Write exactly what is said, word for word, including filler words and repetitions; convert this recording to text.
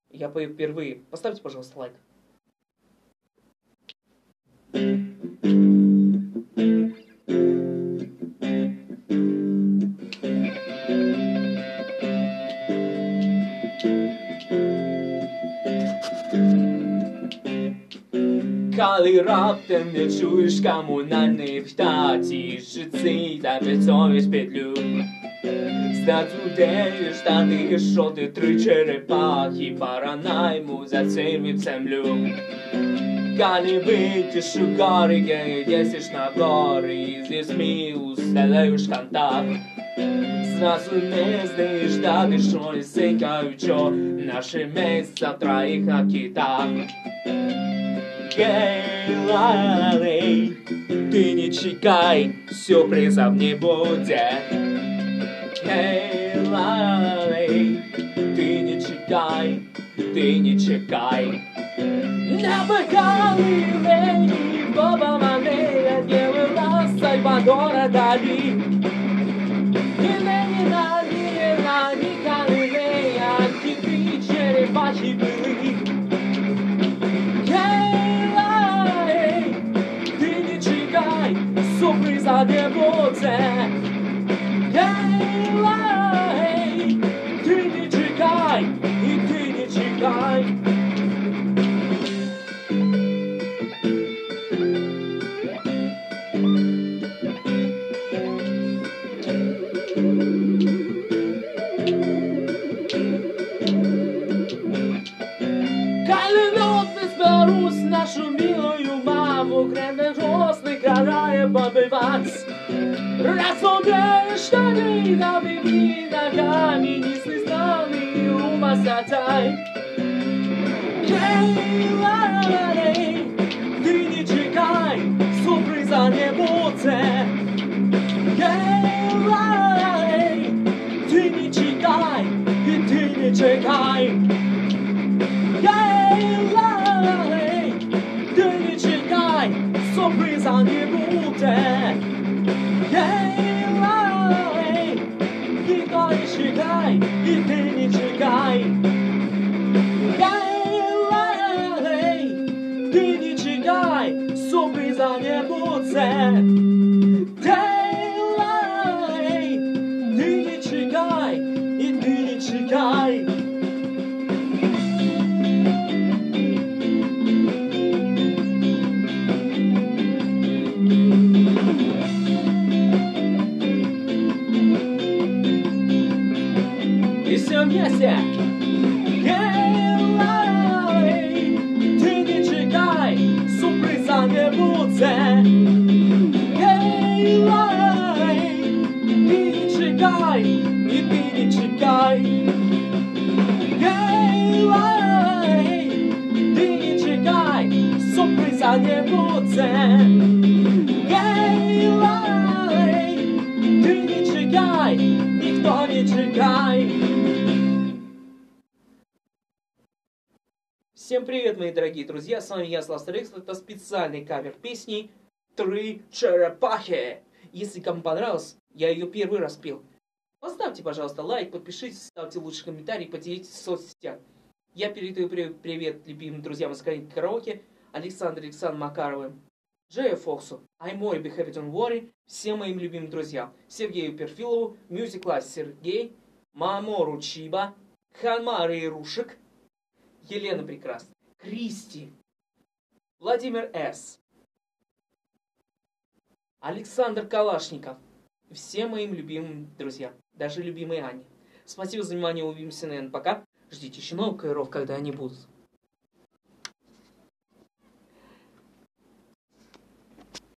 Я пою впервые. Поставьте, пожалуйста, лайк. Коли раптом не чуєш комунальних таті, жиці та підсовість петлю. Статудеєш штани, що ти три черепахи, пора найму за церві землю. Коли вийдеш у гори, їздиш на гори, з людьми усталаєш контакт. Зразу не знаєш дати, що не сикають, що наше місце троїх на китах. Гей, лалей, ты не чекай, сюрпризов не будет. Гей, лалей, ты не чекай, ты не чекай. Набегали лени, Боба Манея, делала Сальвадора Дали. И Ленина, Ленина, ни Галилея, кипи черепахи были. Сюрприза не буде. Гей, лей, ти не чекай, і ти не чекай. Коли вновь зберусь нашу милую маму, грандиозных горая побывать. Разумеешь, что не набеги ногами, не слезами ума сатай. Гей, лалей, ты не чекай, сюрприза не будет. Гей, лалей, ты не чекай, и ты не чекай. Гей, лалей, ты не чекай, сюрприза не будет. Гей, лалей, никто не чекай, и ты не чекай. Гей, лалей, ты не чекай, сюрприза не будет. Гей, лалей, ты не чекай, и ты не чекай. Все вместе. Гей, лалей, ты не чекай, сюрприза не будет. Гей, лалей, ты не чекай, и ты не чекай. Гей, лалей, ты не чекай, сюрприза не будет. Гей, лалей, ты не чекай, никто не чекай. Всем привет, мои дорогие друзья, с вами я, Слав Старикс, это специальный кавер песни «Три черепахи». Если кому понравилось, я ее первый раз пел. Поставьте, пожалуйста, лайк, подпишитесь, ставьте лучший комментарий, поделитесь в соцсетях. Я передаю привет любимым друзьям из Караоке караоке, Александру Александру Макаровым, Джею Фоксу, Аймой Behave Don't Worry, всем моим любимым друзьям, Сергею Перфилову, Music Life Сергей, Мамору Чиба, Ханмари Рушек, Елена Прекрасная, Кристи, Владимир С, Александр Калашников, всем моим любимым друзьям, даже любимой Ане. Спасибо за внимание, увидимся, наверное, пока. Ждите еще новых каверов, когда они будут.